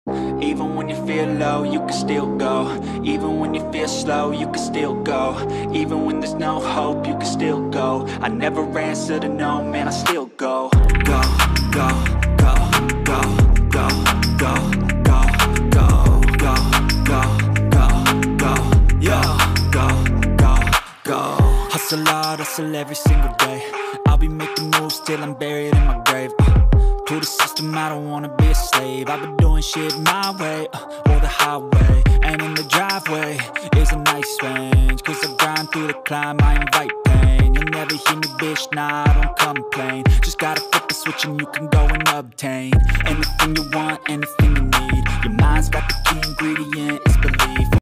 Even when you feel low, you can still go. Even when you feel slow, you can still go. Even when there's no hope, you can still go. I never answer to no, man, I still go. Go, go, go, go, go, go, go, go, go, go, go, go, yo, go, go, go. Hustle hard, hustle every single day. I'll be making moves till I'm buried in my grave. To the system, I don't wanna be a slave. I've been doing shit my way, or the highway. And in the driveway is a nice range, cause I grind through the climb, I invite pain. You'll never hear me, bitch, nah, I don't complain. Just gotta flip the switch and you can go and obtain anything you want, anything you need. Your mind's got the key ingredient, it's belief.